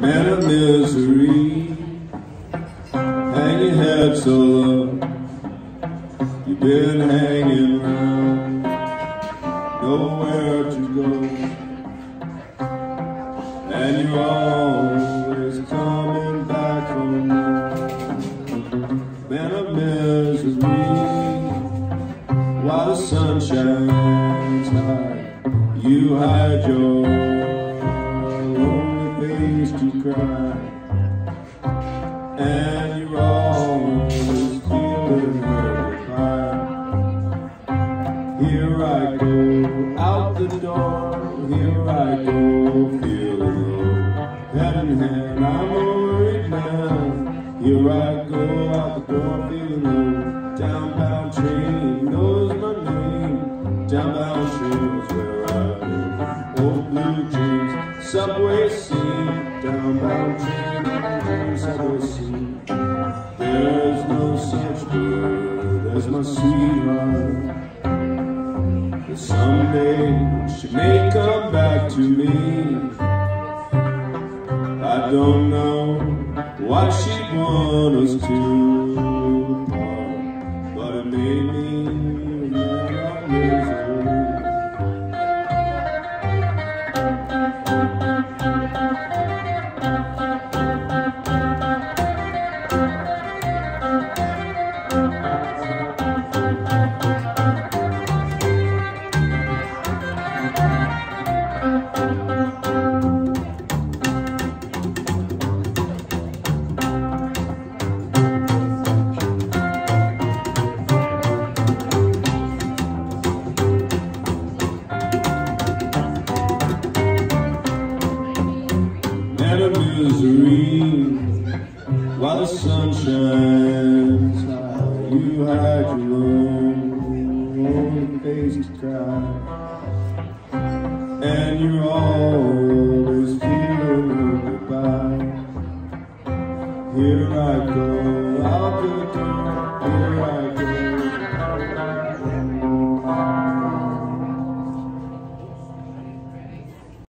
Man of misery, hang your head so low. You've been hanging around, nowhere to go, and you're always coming back home. Man of misery, while the sun shines high, you hide your lonely face to cry, and you're always feeling horrified. Here I go out the door, here I go feeling low, head in hand, I'm a worried man. Here I go out the door feeling low, downbound train knows my name, downbound trains where I live, old blue jeans, subway scene, downbound train, subway scene. There's no such word as my sweetheart, but someday she may come back to me. I don't know why she'd want us to part, but it made me mad of misery. Man of misery, while the sun shines high, you hide your lonely face to cry, and you're